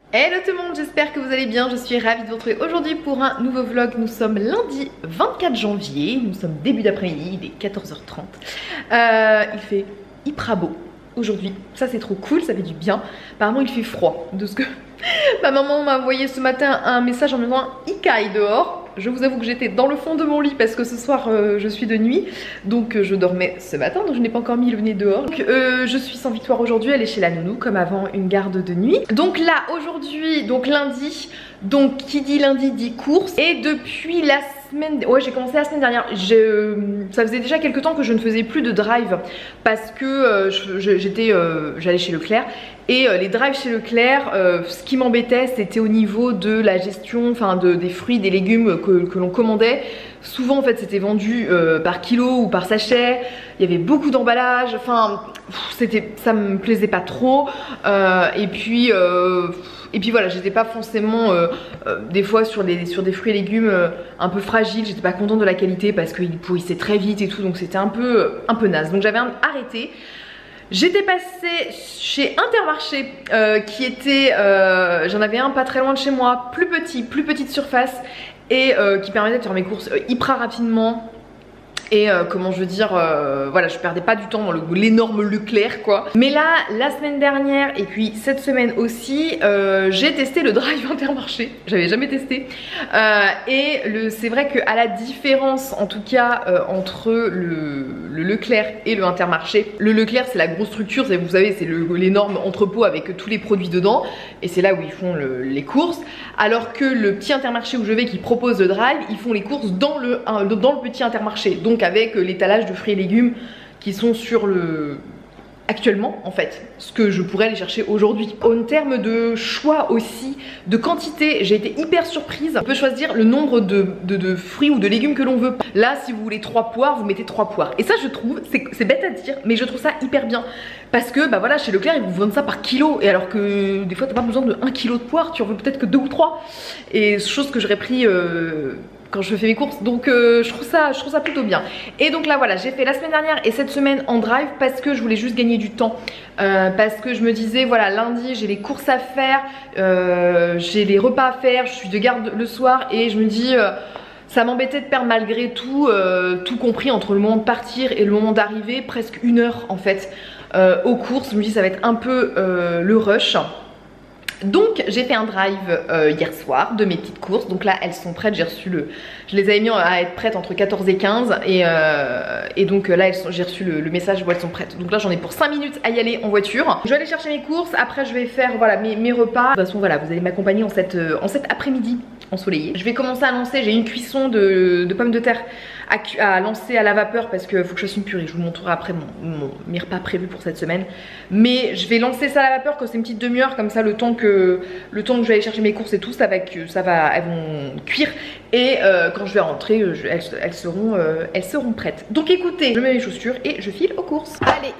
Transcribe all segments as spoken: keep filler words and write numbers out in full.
Hello tout le monde, j'espère que vous allez bien, je suis ravie de vous retrouver aujourd'hui pour un nouveau vlog. Nous sommes lundi vingt-quatre janvier, nous sommes début d'après-midi, il est quatorze heures trente. euh, Il fait hyper beau aujourd'hui, ça c'est trop cool, ça fait du bien. Apparemment il fait froid, de ce que ma maman m'a envoyé ce matin un message en me disant il caille dehors. Je vous avoue que j'étais dans le fond de mon lit parce que ce soir euh, je suis de nuit, donc euh, je dormais ce matin, donc je n'ai pas encore mis le nez dehors. Donc euh, je suis sans Victoire aujourd'hui, elle est chez la nounou comme avant, une garde de nuit. Donc là aujourd'hui, donc lundi, donc qui dit lundi dit course. Et depuis la semaine, ouais j'ai commencé la semaine dernière, je... ça faisait déjà quelques temps que je ne faisais plus de drive parce que euh, j'étais, euh, j'allais chez Leclerc. Et euh, les drives chez Leclerc, euh, ce qui m'embêtait c'était au niveau de la gestion, enfin de, des fruits, des légumes que, que l'on commandait. Souvent en fait c'était vendu euh, par kilo ou par sachet, il y avait beaucoup d'emballage, enfin c'était, ça me plaisait pas trop. euh, et puis euh, et puis voilà, j'étais pas forcément euh, euh, des fois sur, les, sur des fruits et légumes euh, un peu fragiles, j'étais pas contente de la qualité parce qu'ils pourrissaient très vite et tout, donc c'était un peu, un peu naze, donc j'avais arrêté. J'étais passée chez Intermarché euh, qui était, euh, j'en avais un pas très loin de chez moi, plus petit, plus petite surface et euh, qui permettait de faire mes courses euh, hyper rapidement. Et euh, comment je veux dire, euh, voilà, je perdais pas du temps dans l'énorme Leclerc quoi. Mais là, la semaine dernière et puis cette semaine aussi, euh, j'ai testé le drive Intermarché. J'avais jamais testé. Euh, et c'est vrai qu'à la différence, en tout cas, euh, entre le, le Leclerc et le Intermarché, le Leclerc c'est la grosse structure, vous savez, c'est l'énorme entrepôt avec tous les produits dedans. Et c'est là où ils font le, les courses. Alors que le petit Intermarché où je vais qui propose le drive, ils font les courses dans le, dans le petit Intermarché. Donc avec l'étalage de fruits et légumes qui sont sur le... actuellement en fait, ce que je pourrais aller chercher aujourd'hui. En termes de choix aussi, de quantité, j'ai été hyper surprise. On peut choisir le nombre de, de, de fruits ou de légumes que l'on veut. Là si vous voulez trois poires, vous mettez trois poires. Et ça je trouve, c'est bête à dire, mais je trouve ça hyper bien. Parce que bah voilà, chez Leclerc ils vous vendent ça par kilo. Et alors que des fois t'as pas besoin de un kilo de poires, tu en veux peut-être que deux ou trois. Et chose que j'aurais pris... Euh quand je fais mes courses, donc euh, je trouve ça je trouve ça plutôt bien. Et donc là voilà, j'ai fait la semaine dernière et cette semaine en drive parce que je voulais juste gagner du temps, euh, parce que je me disais voilà, lundi j'ai les courses à faire, euh, j'ai les repas à faire, je suis de garde le soir et je me dis euh, ça m'embêtait de perdre malgré tout, euh, tout compris entre le moment de partir et le moment d'arriver, presque une heure en fait euh, aux courses. Je me dis ça va être un peu euh, le rush. Donc j'ai fait un drive euh, hier soir de mes petites courses. Donc là elles sont prêtes, j'ai reçu le... Je les avais mis à être prêtes entre quatorze et quinze. Et, euh, et donc là j'ai reçu le, le message où elles sont prêtes. Donc là j'en ai pour cinq minutes à y aller en voiture. Je vais aller chercher mes courses, après je vais faire voilà, mes, mes repas. De toute façon voilà, vous allez m'accompagner en cette, en cet après-midi ensoleillé. Je vais commencer à lancer, j'ai une cuisson de, de pommes de terre à, à lancer à la vapeur parce qu'il faut que je fasse une purée. Je vous montrerai après mon, mon, mes repas prévus pour cette semaine. Mais je vais lancer ça à la vapeur quand c'est une petite demi-heure, comme ça le temps que le temps que je vais aller chercher mes courses et tout, ça va, ça va elles vont cuire. Et euh, quand je vais rentrer, je, elles, elles, seront, euh, elles seront prêtes. Donc écoutez, je mets mes chaussures et je file aux courses. Allez,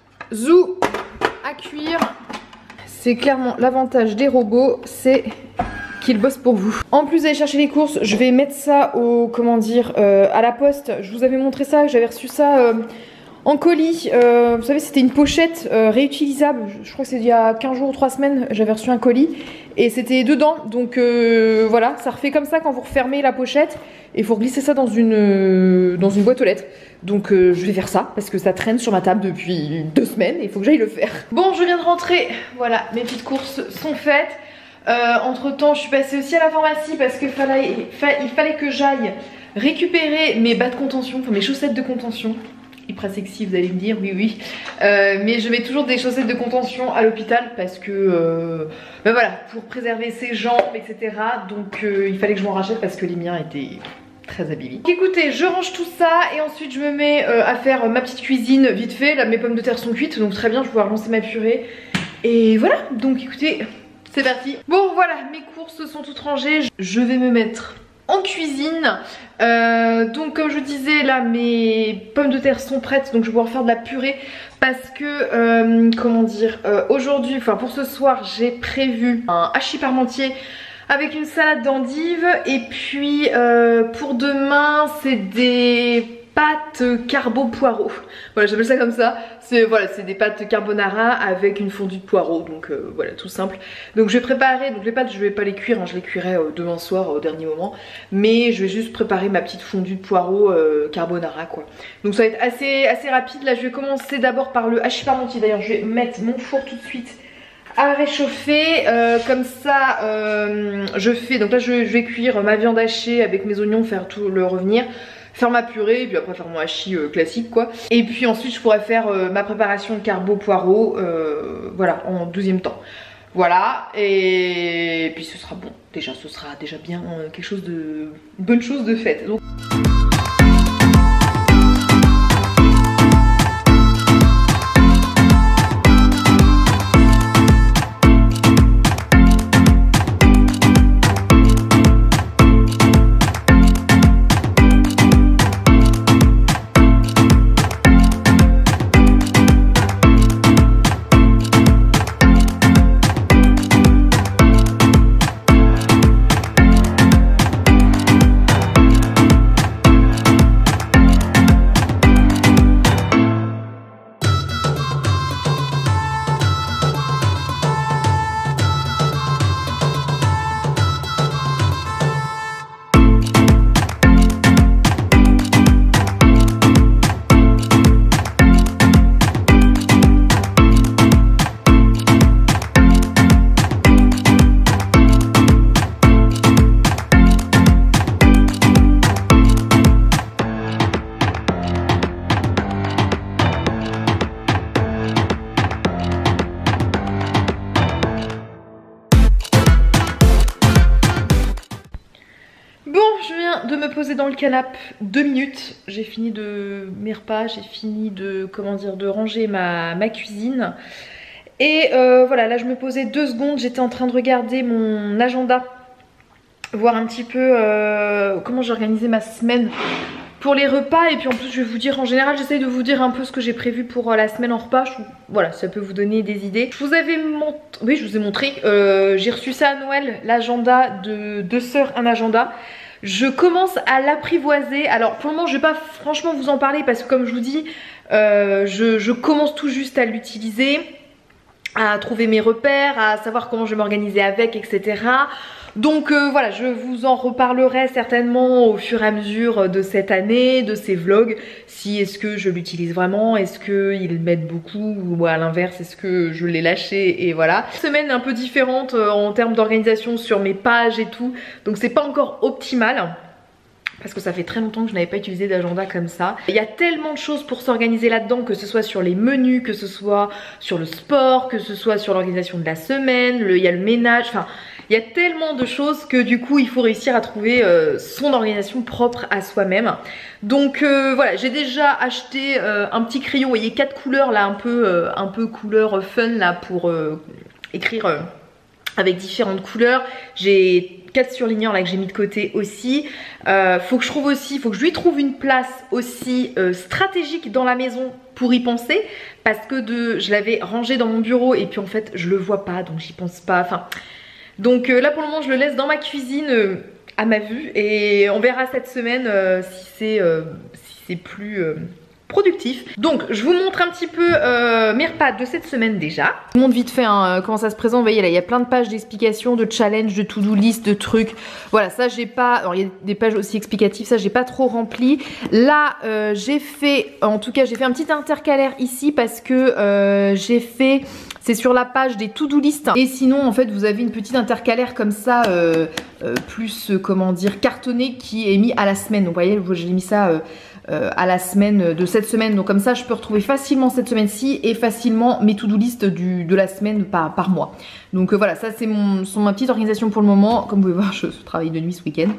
zou à cuire. C'est clairement l'avantage des robots, c'est qu'ils bossent pour vous. En plus d'aller chercher les courses, je vais mettre ça au, comment dire, euh, à la poste. Je vous avais montré ça, j'avais reçu ça euh, en colis. Euh, vous savez, c'était une pochette euh, réutilisable. Je, je crois que c'est il y a quinze jours ou trois semaines, j'avais reçu un colis. Et c'était dedans, donc euh, voilà, ça refait comme ça quand vous refermez la pochette. Et il faut glisser ça dans une, euh, dans une boîte aux lettres. Donc euh, je vais faire ça, parce que ça traîne sur ma table depuis deux semaines. Et il faut que j'aille le faire. Bon, je viens de rentrer, voilà, mes petites courses sont faites. Euh, entre temps je suis passée aussi à la pharmacie parce qu'il fallait, il fallait que j'aille récupérer mes bas de contention, enfin mes chaussettes de contention. Hyper sexy vous allez me dire, oui oui, euh, mais je mets toujours des chaussettes de contention à l'hôpital parce que euh, ben voilà, pour préserver ses jambes etc. Donc euh, il fallait que je m'en rachète parce que les miens étaient très abîmés. Écoutez, je range tout ça et ensuite je me mets euh, à faire ma petite cuisine vite fait. Là mes pommes de terre sont cuites donc très bien, je vais pouvoir lancer ma purée. Et voilà, donc écoutez, c'est parti. Bon voilà, mes courses sont toutes rangées. Je vais me mettre en cuisine. euh, Donc comme je vous disais, là mes pommes de terre sont prêtes. Donc je vais pouvoir faire de la purée. Parce que, euh, comment dire, euh, aujourd'hui, enfin pour ce soir, j'ai prévu un hachis parmentier avec une salade d'endives. Et puis euh, pour demain, c'est des pâtes carbo poireaux. Voilà, j'appelle ça comme ça. C'est voilà, c'est des pâtes carbonara avec une fondue de poireaux. Donc euh, voilà, tout simple. Donc je vais préparer, donc les pâtes je vais pas les cuire, hein, je les cuirai euh, demain soir au dernier moment. Mais je vais juste préparer ma petite fondue de poireaux euh, carbonara quoi. Donc ça va être assez, assez rapide. Là je vais commencer d'abord par le hachis parmentier. D'ailleurs je vais mettre mon four tout de suite à réchauffer, euh, comme ça euh, je fais, donc là je, je vais cuire ma viande hachée avec mes oignons, faire tout le revenir, faire ma purée et puis après faire mon hachis euh, classique quoi. Et puis ensuite je pourrais faire euh, ma préparation de carbo poireau, euh, voilà, en douzième temps. Voilà, et... et puis ce sera bon, déjà ce sera déjà bien euh, quelque chose de... une bonne chose de faite. Donc... de me poser dans le canapé deux minutes, j'ai fini de mes repas, j'ai fini de comment dire de ranger ma, ma cuisine et euh, voilà, là je me posais deux secondes, j'étais en train de regarder mon agenda, voir un petit peu euh, comment j'ai organisé ma semaine pour les repas. Et puis en plus je vais vous dire, en général j'essaye de vous dire un peu ce que j'ai prévu pour la semaine en repas. Je, voilà, ça peut vous donner des idées. Je vous avais montré, oui je vous ai montré, euh, j'ai reçu ça à Noël, l'agenda de deux sœurs, un agenda. Je commence à l'apprivoiser. Alors pour le moment je vais pas franchement vous en parler parce que comme je vous dis, euh, je, je commence tout juste à l'utiliser, à trouver mes repères, à savoir comment je vais m'organiser avec, et cetera. Donc euh, voilà, je vous en reparlerai certainement au fur et à mesure de cette année, de ces vlogs. Si est-ce que je l'utilise vraiment, est-ce qu'il m'aide beaucoup ou à l'inverse, est-ce que je l'ai lâché et voilà. Semaine un peu différente en termes d'organisation sur mes pages et tout. Donc c'est pas encore optimal. Parce que ça fait très longtemps que je n'avais pas utilisé d'agenda comme ça. Il y a tellement de choses pour s'organiser là-dedans, que ce soit sur les menus, que ce soit sur le sport, que ce soit sur l'organisation de la semaine, le, il y a le ménage, enfin il y a tellement de choses que du coup il faut réussir à trouver euh, son organisation propre à soi-même. Donc euh, voilà, j'ai déjà acheté euh, un petit crayon, vous voyez quatre couleurs là, un peu, euh, un peu couleur fun là pour euh, écrire euh, avec différentes couleurs. J'ai quatre surligneurs là que j'ai mis de côté aussi. Euh, faut que je trouve aussi, faut que je lui trouve une place aussi euh, stratégique dans la maison pour y penser, parce que de, je l'avais rangé dans mon bureau et puis en fait je le vois pas, donc j'y pense pas. Enfin, donc euh, là pour le moment je le laisse dans ma cuisine euh, à ma vue et on verra cette semaine euh, si c'est euh, si c'est plus euh, productif. Donc je vous montre un petit peu euh, mes repas de cette semaine déjà. Je vous montre vite fait hein, comment ça se présente. Vous voyez là il y a plein de pages d'explications, de challenges, de to-do list, de trucs. Voilà, ça j'ai pas, alors il y a des pages aussi explicatives, ça j'ai pas trop rempli. Là euh, j'ai fait, en tout cas j'ai fait un petit intercalaire ici parce que euh, j'ai fait, c'est sur la page des to-do list. Et sinon en fait vous avez une petite intercalaire comme ça euh, euh, plus euh, comment dire cartonné qui est mis à la semaine. Donc vous voyez j'ai mis ça euh, Euh, à la semaine de cette semaine, donc comme ça je peux retrouver facilement cette semaine-ci et facilement mes to-do list du, de la semaine par, par mois. Donc euh, voilà, ça c'est mon, ma petite organisation pour le moment. Comme vous pouvez voir, je travaille de nuit ce week-end.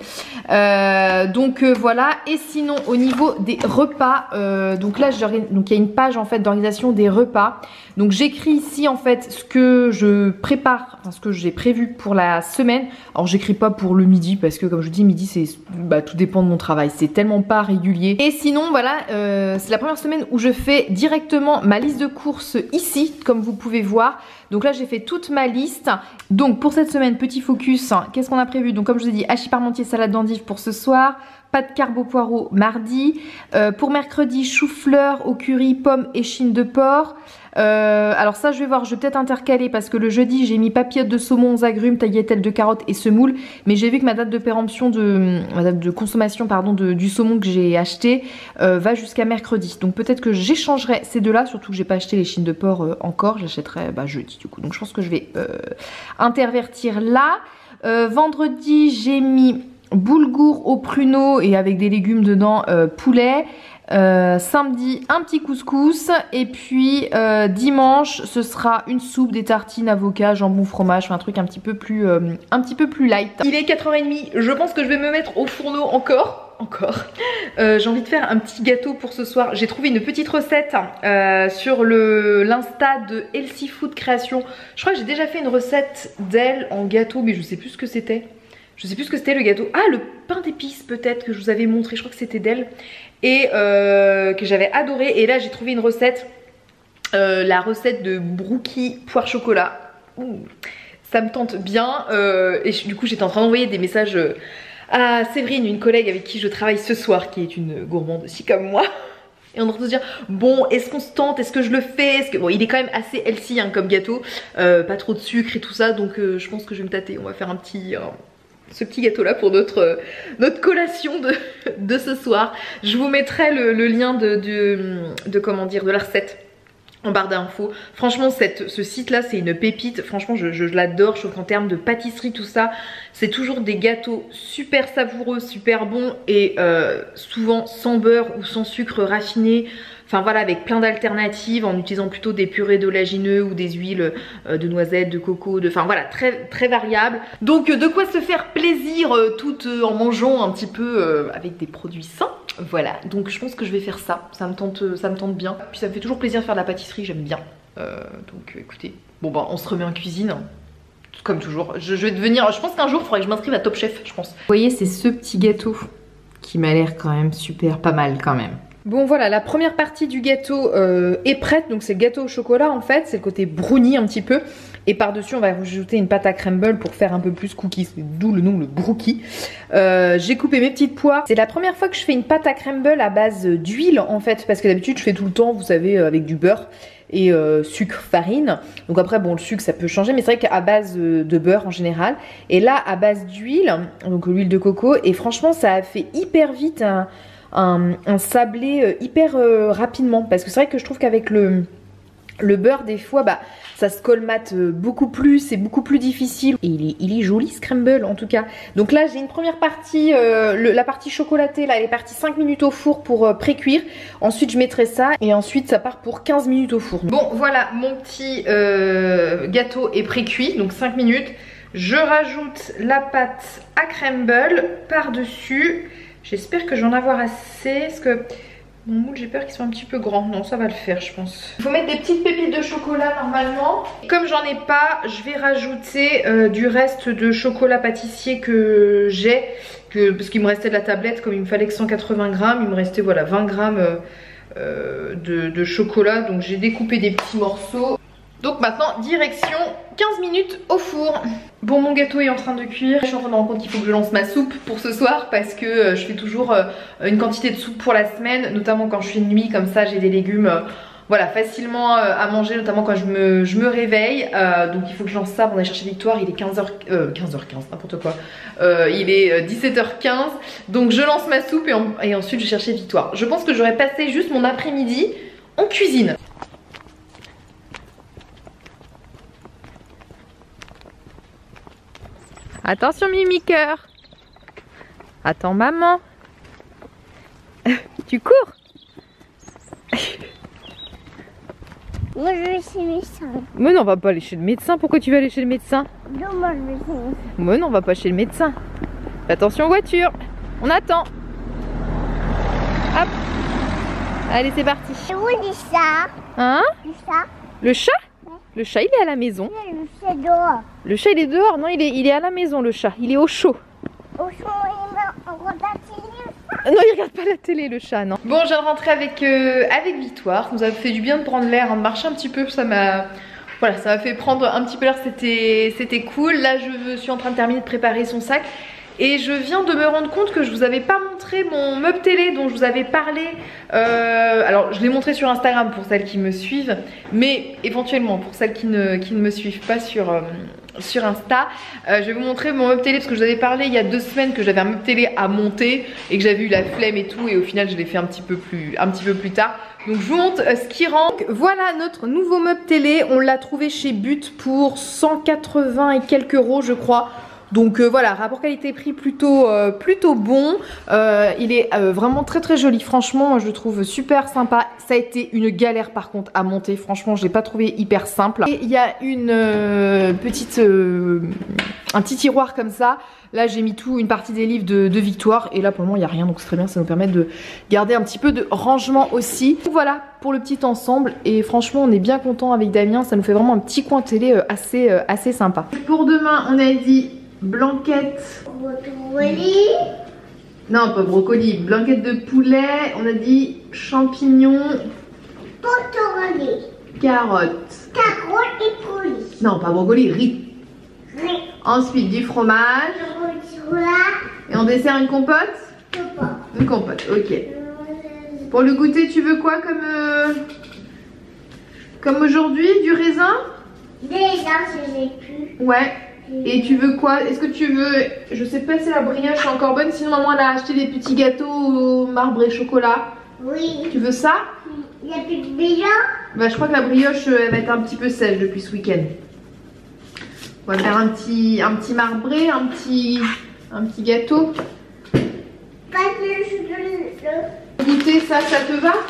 Euh, donc euh, voilà, et sinon au niveau des repas, euh, donc là donc il y a une page en fait d'organisation des repas. Donc j'écris ici en fait ce que je prépare, enfin ce que j'ai prévu pour la semaine. Alors j'écris pas pour le midi parce que comme je dis midi c'est bah, tout dépend de mon travail, c'est tellement pas régulier. Et sinon voilà, euh, c'est la première semaine où je fais directement ma liste de courses ici, comme vous pouvez voir. Donc là j'ai fait toute ma liste. Donc pour cette semaine, petit focus, qu'est-ce qu'on a prévu? Donc comme je vous ai dit, hachis parmentier, salade d'endives pour ce soir. pâte carbo poireau mardi. Euh, pour mercredi, chou-fleur au curry, pommes et chine de porc. Euh, alors ça je vais voir, je vais peut-être intercaler parce que le jeudi j'ai mis papillotes de saumon aux agrumes, tagliatelles de carottes et semoule. Mais j'ai vu que ma date de péremption, de, ma date de consommation pardon, de, du saumon que j'ai acheté euh, va jusqu'à mercredi. Donc peut-être que j'échangerai ces deux là, surtout que j'ai pas acheté les chines de porc euh, encore, j'achèterai bah, jeudi du coup. Donc je pense que je vais euh, intervertir là. Euh, vendredi j'ai mis boulgour au pruneau et avec des légumes dedans, euh, poulet. Euh, samedi un petit couscous et puis euh, dimanche ce sera une soupe, des tartines, avocat, jambon, fromage, enfin, un truc un petit peu plus euh, un petit peu plus light. Il est quatre heures trente, je pense que je vais me mettre au fourneau encore encore euh, j'ai envie de faire un petit gâteau pour ce soir. J'ai trouvé une petite recette euh, sur le l'insta de Healthy Food Création. Je crois que j'ai déjà fait une recette d'elle en gâteau mais je sais plus ce que c'était. Je sais plus ce que c'était le gâteau. Ah, le pain d'épices peut-être que je vous avais montré. Je crois que c'était d'elle. Et euh, que j'avais adoré. Et là, j'ai trouvé une recette. Euh, la recette de brookie poire chocolat. Ouh, ça me tente bien. Euh, et du coup, j'étais en train d'envoyer des messages à Séverine, une collègue avec qui je travaille ce soir, qui est une gourmande aussi comme moi. Et on est en train de se dire, bon, est-ce qu'on se tente, est-ce que je le fais, est-ce que... Bon, il est quand même assez healthy hein, comme gâteau. Euh, pas trop de sucre et tout ça. Donc, euh, je pense que je vais me tâter. On va faire un petit... Euh... ce petit gâteau là pour notre, euh, notre collation de, de ce soir. Je vous mettrai le, le lien de, de, de comment dire de la recette en barre d'infos. Franchement cette, ce site là c'est une pépite. Franchement je, je, je l'adore. Je trouve qu'en termes de pâtisserie tout ça, c'est toujours des gâteaux super savoureux, super bons et euh, souvent sans beurre ou sans sucre raffiné. Enfin voilà, avec plein d'alternatives en utilisant plutôt des purées d'oléagineux ou des huiles euh, de noisettes, de coco, de... Enfin voilà, très très variable. Donc euh, de quoi se faire plaisir euh, tout euh, en mangeant un petit peu euh, avec des produits sains. Voilà, donc je pense que je vais faire ça. Ça me tente, ça me tente bien. Puis ça me fait toujours plaisir de faire de la pâtisserie, j'aime bien. Euh, donc euh, écoutez, bon bah on se remet en cuisine. Comme toujours. Je, je vais devenir... Je pense qu'un jour il faudrait que je m'inscrive à Top Chef, je pense. Vous voyez, c'est ce petit gâteau qui m'a l'air quand même super pas mal quand même. Bon voilà, la première partie du gâteau euh, est prête. Donc c'est le gâteau au chocolat en fait, c'est le côté brownie un petit peu. Et par dessus on va rajouter une pâte à crumble pour faire un peu plus cookies, d'où le nom le brookie. euh, J'ai coupé mes petites poires. C'est la première fois que je fais une pâte à crumble à base d'huile en fait. Parce que d'habitude je fais tout le temps, vous savez, avec du beurre et euh, sucre, farine. Donc après bon le sucre ça peut changer, mais c'est vrai qu'à base euh, de beurre en général. Et là à base d'huile, donc l'huile de coco. Et franchement ça a fait hyper vite un... Un, un sablé euh, hyper euh, rapidement parce que c'est vrai que je trouve qu'avec le, le beurre des fois bah ça se colmate euh, beaucoup plus, c'est beaucoup plus difficile et il est, il est joli ce crumble en tout cas. Donc là j'ai une première partie, euh, le, la partie chocolatée là elle est partie cinq minutes au four pour euh, pré-cuire. Ensuite je mettrai ça et ensuite ça part pour quinze minutes au four. Bon voilà mon petit euh, gâteau est pré-cuit donc cinq minutes. Je rajoute la pâte à crumble par dessus. J'espère que j'en avoir assez parce que mon moule j'ai peur qu'il soit un petit peu grand. Non ça va le faire je pense. Il faut mettre des petites pépites de chocolat normalement. Comme j'en ai pas, je vais rajouter euh, du reste de chocolat pâtissier que j'ai. Que, parce qu'il me restait de la tablette, comme il me fallait que cent quatre-vingts grammes, il me restait voilà vingt grammes euh, euh, de, de chocolat. Donc j'ai découpé des petits morceaux. Donc maintenant direction quinze minutes au four. Bon mon gâteau est en train de cuire. Je suis en train de me rendre compte qu'il faut que je lance ma soupe pour ce soir. Parce que euh, je fais toujours euh, une quantité de soupe pour la semaine. Notamment quand je fais une nuit comme ça j'ai des légumes euh, voilà, facilement euh, à manger. Notamment quand je me, je me réveille. euh, Donc il faut que je lance ça pour aller chercher Victoire. Il est quinze heures, euh, quinze heures quinze n'importe quoi. euh, Il est euh, dix-sept heures quinze. Donc je lance ma soupe et, en, et ensuite je vais chercher Victoire. Je pense que j'aurais passé juste mon après-midi en cuisine. Attention Mimi cœur. Attends maman. Tu cours. Moi je vais chez le médecin. Mais non on va pas aller chez le médecin. Pourquoi tu vas aller chez le médecin? Non moi je vais chez le médecin. Mais non on va pas chez le médecin. Attention voiture. On attend. Hop. Allez c'est parti. Et où est le chat? Hein? Le chat? Le chat? Ouais. Le chat il est à la maison. Le chat dehors. Le chat il est dehors? Non il est, il est à la maison le chat. Il est au chaud. Au chaud il regarde la télé. Non il regarde pas la télé le chat non. Bon je viens de rentrer avec, euh, avec Victoire. Ça nous a fait du bien de prendre l'air, hein, de marcher un petit peu. Ça m'a... Voilà, ça m'a fait prendre un petit peu l'air, c'était c'était cool. Là je suis en train de terminer de préparer son sac. et je viens de me rendre compte que je vous avais pas montré mon meuble télé dont je vous avais parlé. euh, Alors je l'ai montré sur Instagram pour celles qui me suivent, mais éventuellement pour celles qui ne, qui ne me suivent pas sur... Euh, sur Insta, euh, je vais vous montrer mon meuble télé parce que je vous avais parlé il y a deux semaines que j'avais un meuble télé à monter et que j'avais eu la flemme et tout, et au final je l'ai fait un petit peu plus, un petit peu plus tard. Donc je vous montre euh, ce qui rentre. Voilà notre nouveau meuble télé, on l'a trouvé chez But pour cent quatre-vingts et quelques euros je crois. Donc euh, voilà, rapport qualité-prix plutôt, euh, plutôt bon. euh, Il est euh, vraiment très très joli. Franchement, moi je le trouve super sympa. Ça a été une galère par contre à monter. Franchement, je l'ai pas trouvé hyper simple. Et il y a une euh, petite, euh, un petit tiroir comme ça. Là j'ai mis tout, une partie des livres de, de Victoire. Et là pour le moment il n'y a rien, donc c'est très bien. Ça nous permet de garder un petit peu de rangement aussi. Donc voilà pour le petit ensemble. Et franchement on est bien content avec Damien. Ça nous fait vraiment un petit coin télé euh, assez, euh, assez sympa. Pour demain on a dit... blanquette, Brocoli. non pas brocoli, blanquette de poulet, on a dit champignons, Potoroli. carottes, Carotte et poulet. non pas brocoli, riz. Riz. Ensuite du fromage, et en dessert une compote, une compote, ok. Pour le goûter tu veux quoi comme euh, comme aujourd'hui, du raisin? Déjà je l'ai plus. Ouais. Et tu veux quoi? Est-ce que tu veux... Je sais pas si la brioche est encore bonne. Sinon maman elle a acheté des petits gâteaux au marbre et chocolat. Oui. Tu veux ça? Il y a plus de brioche. Bah je crois que la brioche elle va être un petit peu sèche depuis ce week-end. On va faire un petit, un petit marbré, un petit, un petit gâteau. Pas de le... Goûter ça, ça te va?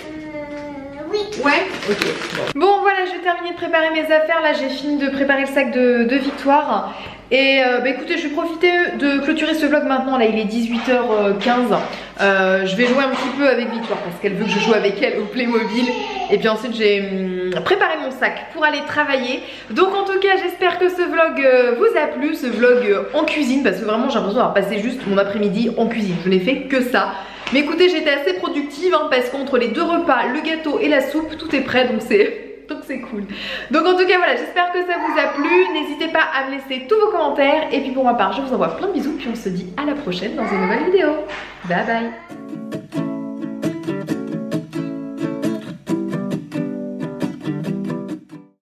Oui. Ouais, ok. Bon. Bon voilà, j'ai terminé de préparer mes affaires. Là j'ai fini de préparer le sac de, de Victoire. Et euh, bah écoutez, je vais profiter de clôturer ce vlog maintenant. Là il est dix-huit heures quinze. euh, Je vais jouer un petit peu avec Victoire parce qu'elle veut que je joue avec elle au Playmobil. Et puis ensuite j'ai hum, préparé mon sac pour aller travailler. Donc en tout cas j'espère que ce vlog euh, vous a plu. Ce vlog euh, en cuisine, parce que vraiment j'ai l'impression d'avoir passé juste mon après-midi en cuisine. Je n'ai fait que ça. Mais écoutez, j'étais assez productive hein, parce qu'entre les deux repas, le gâteau et la soupe, tout est prêt, donc c'est donc c'est cool. Donc en tout cas voilà, j'espère que ça vous a plu. N'hésitez pas à me laisser tous vos commentaires. Et puis pour ma part, je vous envoie plein de bisous. Puis on se dit à la prochaine dans une nouvelle vidéo. Bye bye.